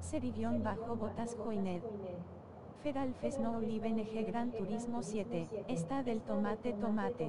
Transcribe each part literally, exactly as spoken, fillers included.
Seri-Botas Joined. Feralfes no Oliven Eje Gran Turismo siete. Está del tomate tomate.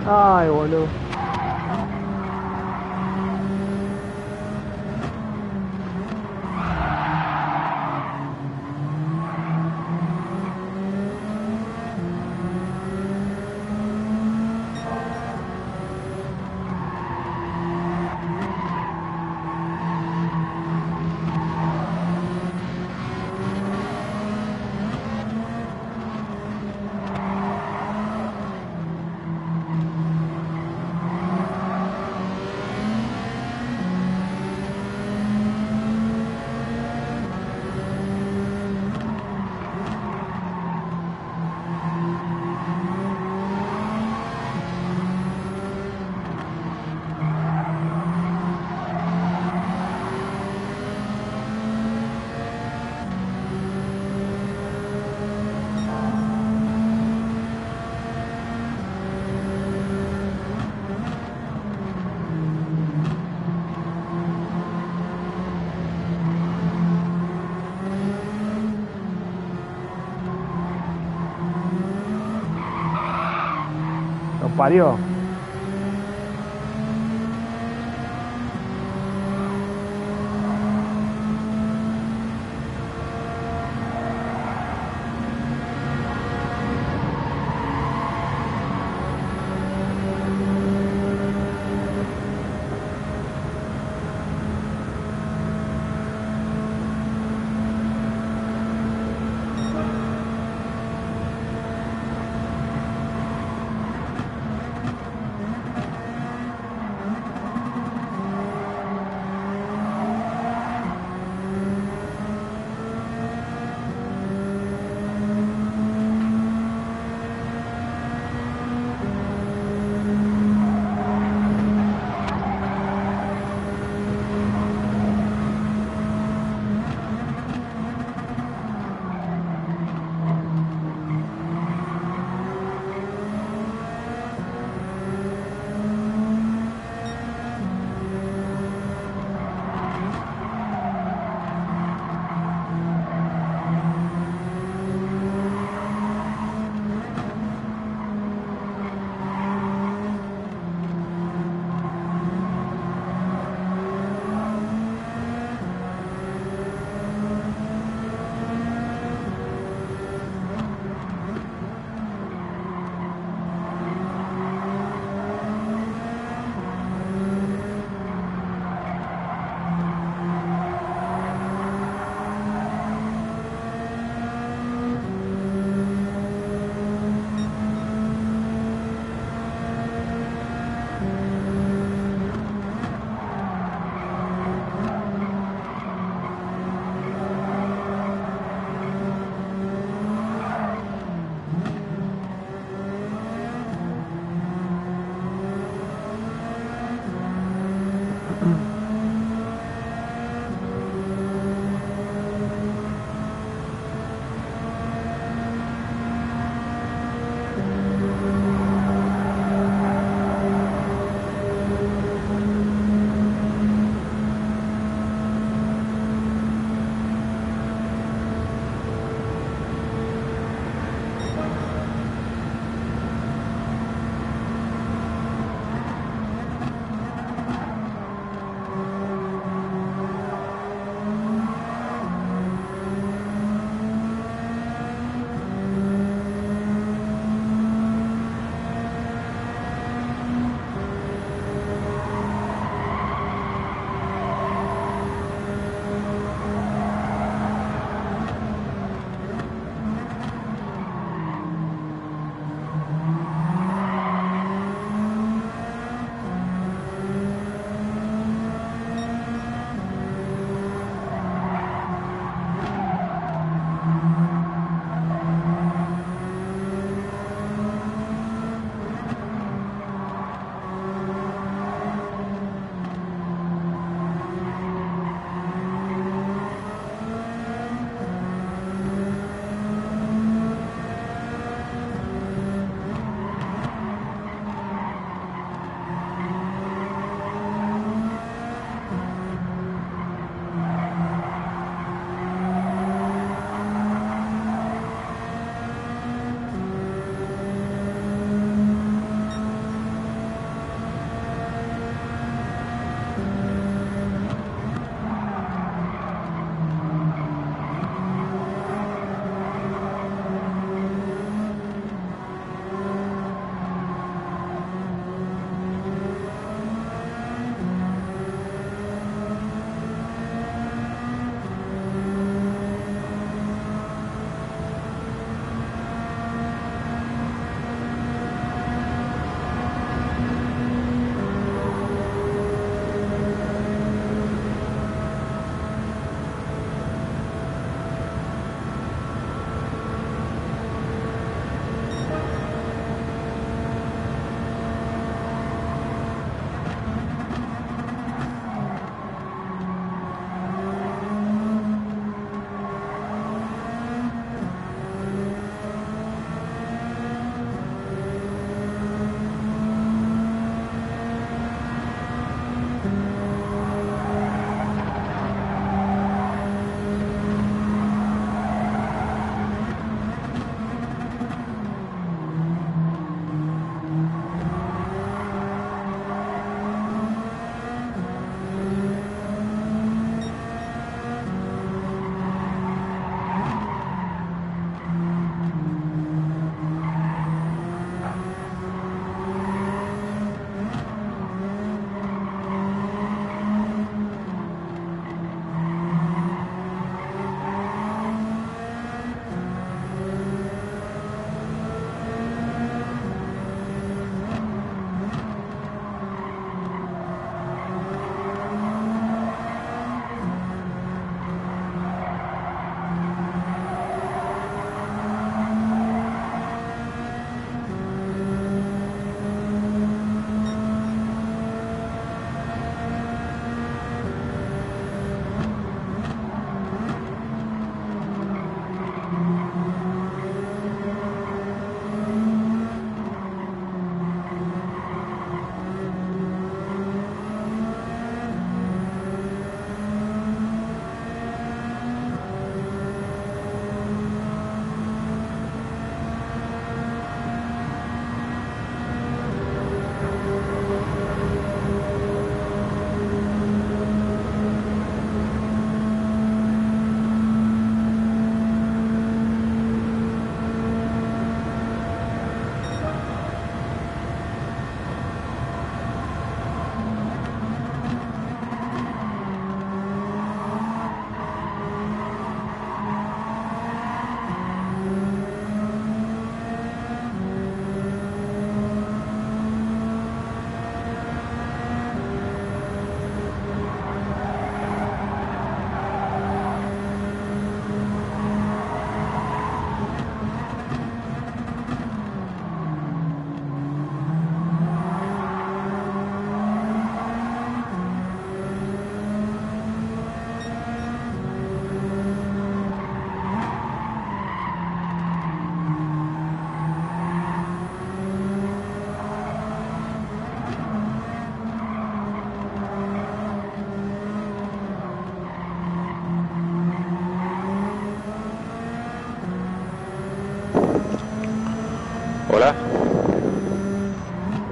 Ay, boludo. Lo parió.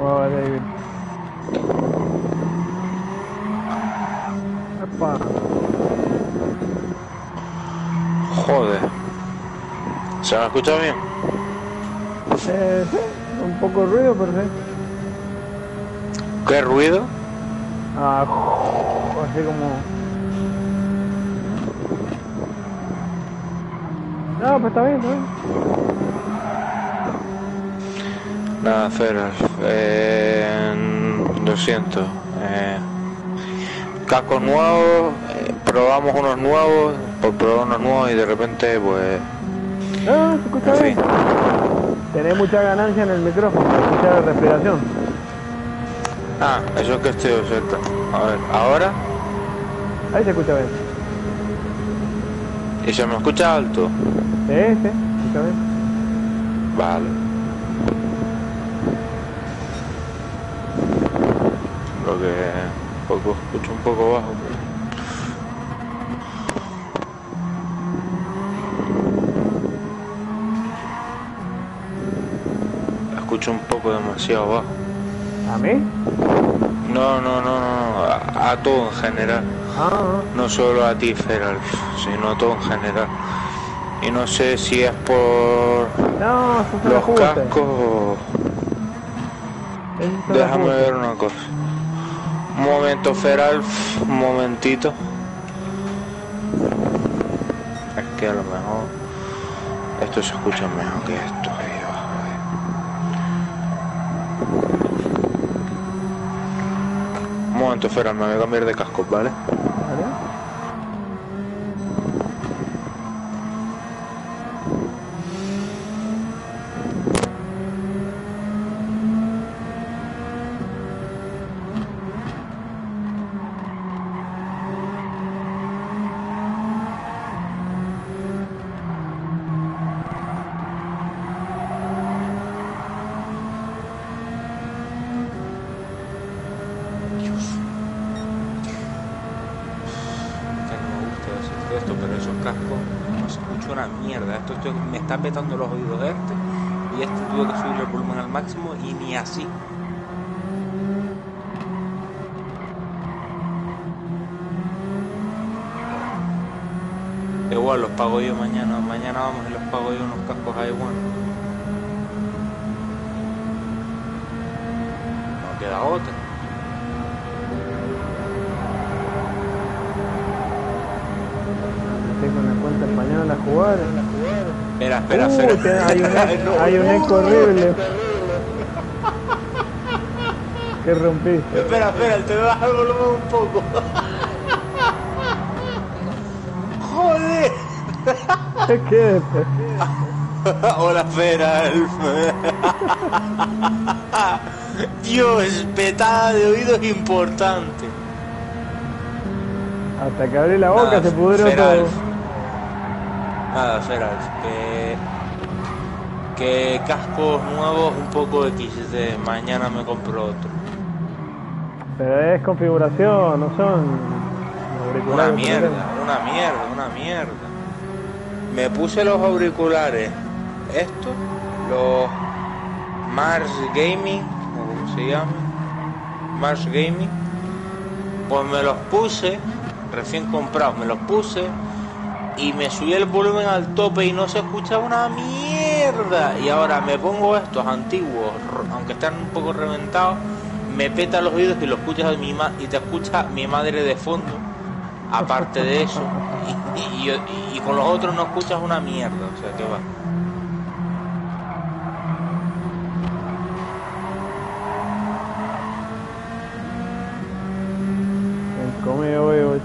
Oh, David. Epa. Joder. ¿Se me escucha bien? Eh, sí, un poco de ruido, pero sí. ¿Qué ruido? Ah, así como... No, pues está bien, está bien. Nada, Feral. Eh, lo siento. Eh, cascos nuevos, eh, probamos unos nuevos, por probar unos nuevos y de repente, pues... No, se escucha En bien. fin. Tenés mucha ganancia en el micrófono, escuchar la respiración. Ah, eso es que estoy cierto. A ver, ¿ahora? Ahí se escucha bien. ¿Y se me escucha alto? Sí, sí, se escucha bien. Vale. Lo que poco escucho un poco bajo. Escucho un poco demasiado bajo. ¿A mí? No, no, no, no, a, a todo en general. Ah, No solo a ti, Feral, sino a todo en general. Y no sé si es por no, eso se los ajuste. cascos o... Eso se Déjame ajuste. ver una cosa. Un momento, Feral, un momentito. Es que a lo mejor esto se escucha mejor que esto. Ahí abajo, ahí. Un momento, Feral, me voy a cambiar de casco, ¿vale? ¿Vale? Que no me gusta decirte esto, pero esos cascos no se escucha una mierda. Esto estoy- me está petando los oídos este y este tuve que subir el volumen al máximo y ni así. Igual los pago yo mañana. Mañana vamos y los pago yo unos cascos ahí, bueno. No queda otra. Estoy con la cuenta española a jugar. Espera, espera, Uh, espera. te- hay un, eco- No, hay un no, eco no. horrible. ¿Qué rompiste? Espera, espera, te voy a bajar el volumen un poco. Joder. ¿Qué? Hola, Feral. Dios, petada de oídos importante. Hasta que abrí la boca Nada, se pudrió Feral. todo. Nada, Feral, que... Que cascos nuevos, un poco X D. Mañana me compro otro. Pero es configuración, no son Una auriculares. mierda, una mierda, una mierda. Me puse los auriculares, estos, los Mars Gaming, o como se llama, Mars Gaming. Pues me los puse, recién comprados, me los puse y me subí el volumen al tope y no se escuchaba una mierda. Y ahora me pongo estos antiguos, aunque están un poco reventados, me peta los oídos y lo escuchas a mi ma y te escucha mi madre de fondo. Aparte de eso, y, y, y, y con los otros no escuchas una mierda, o sea que va. El come hoy, ocho.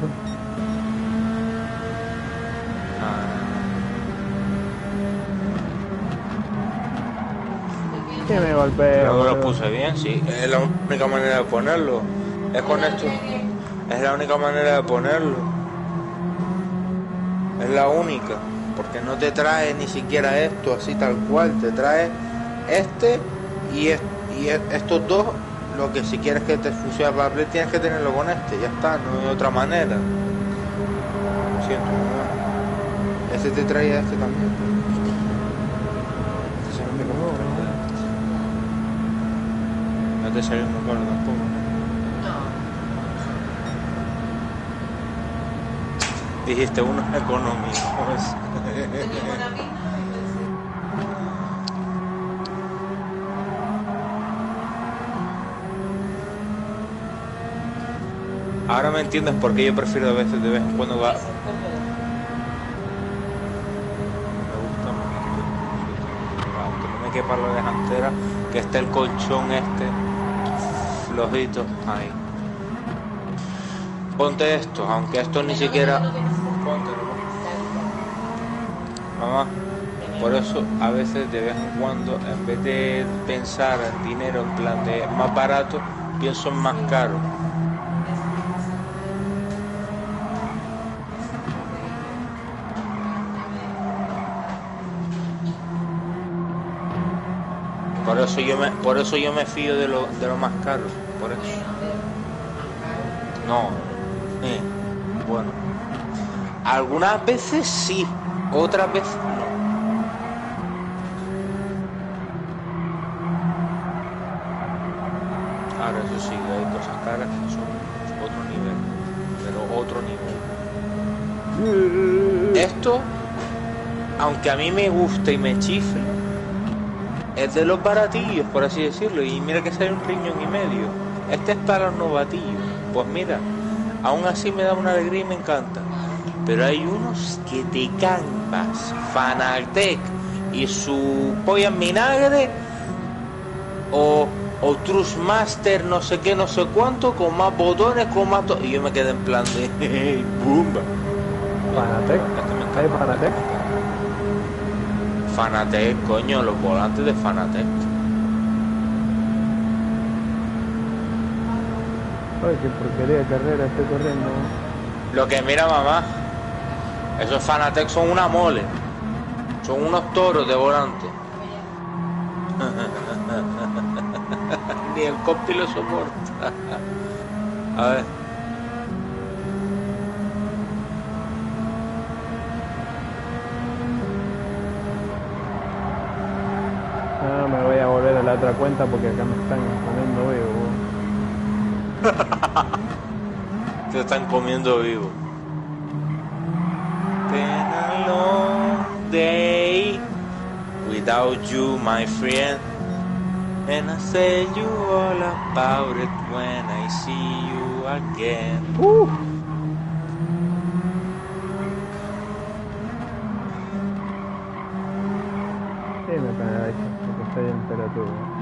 Que me golpea. Yo lo boludo. puse bien, sí, es la única manera de ponerlo. Es con esto, es la única manera de ponerlo. Es la única, porque no te trae ni siquiera esto así tal cual, te trae este y, es, y es, estos dos. Lo que si quieres que te funcione para Play tienes que tenerlo con este, ya está, no hay otra manera. Lo siento, ¿no? Este te trae este también. Este es el único problema. te salió muy caro tampoco. No. Dijiste unos económicos. Teníamos la misma. Ahora me entiendes por qué yo prefiero a veces de vez en cuando va. Me gusta más, aunque no me quepa la delantera, que esté el colchón este flojito ahí. Ponte esto, aunque esto ni siquiera. Póntelo. Mamá, por eso a veces de vez en cuando, en vez de pensar en dinero en plan de más barato, pienso en más caro. Por eso yo me, por eso yo me fío de lo, de lo más caro, por eso. No, eh, bueno. Algunas veces sí, otras veces no. Ahora eso sí, hay cosas caras que son otro nivel, pero otro nivel. Esto, aunque a mí me gusta y me chifle, es de los baratillos, por así decirlo, y mira que sale un riñón y medio. Este es para los novatillos. Pues mira, aún así me da una alegría y me encanta. Pero hay unos que te campas, Fanatec y su polla en vinagre, o, o Trustmaster no sé qué, no sé cuánto, con más botones, con más... To y yo me quedé en plan de... ¡Bumba! Fanatec, ¿hay Fanatec? Fanatec, coño, los volantes de Fanatec. Ay, qué porquería de carrera estoy corriendo. Lo que mira, mamá, esos Fanatec son una mole. Son unos toros de volante. Ni el compi lo soporta. A ver. Ah, me voy a volver a la otra cuenta porque acá me están poniendo vivo. Te están comiendo vivo. Been a long day without you, my friend, and I tell you all about it when I see you again. Uh. Sí, me penaliza porque estoy en pelotudo.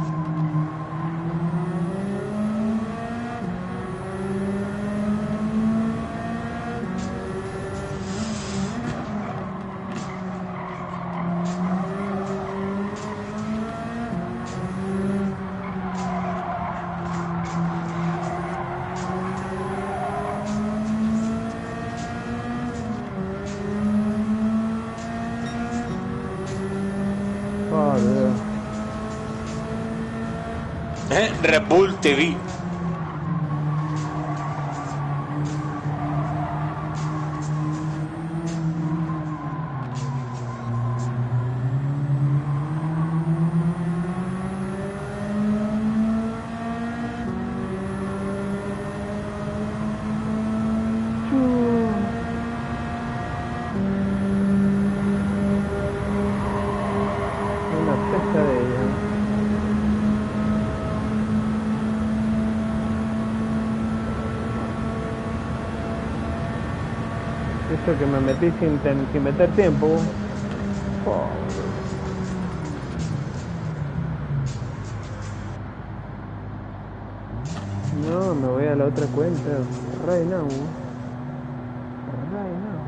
Eh, Red Bull T V. Una pesadilla. Eso que me metí sin, ten, sin meter tiempo. Oh. No, me voy a la otra cuenta. Right now. Right now.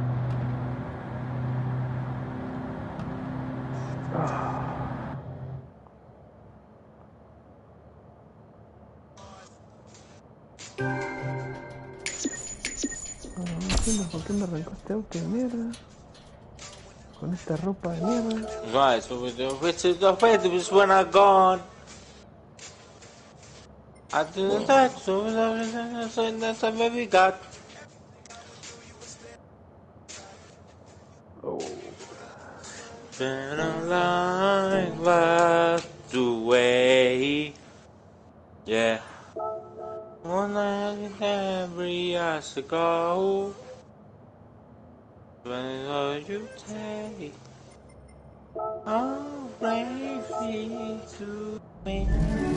Ah. No entiendo por qué me arrancó este auto de mierda. Con esta ropa de mierda. Right, so with the which is the face when I gone. I did that, so that's a baby got. Oh. Been a line left away. Yeah. One night every years ago. When all you take. Oh, bravely to me.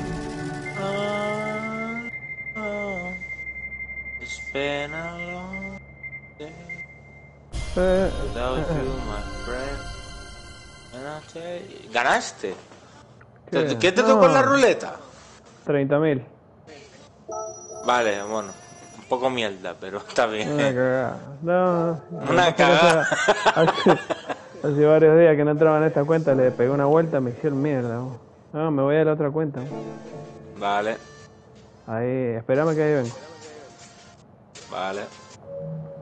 Oh, oh. It's been a long day. Eh, Without you, my friend. And I tell you- ¿Ganaste? ¿Qué, ¿Qué te No. tocó en la ruleta? treinta mil. Vale, bueno, un poco mierda, pero está bien. Una cagada. No, Una cagada. Hace, hace varios días que no entraba en esta cuenta, le pegué una vuelta, me hicieron mierda. Vos. No, me voy a la otra cuenta. Vos. Vale, Ahí, espérame que ahí vengo. vale.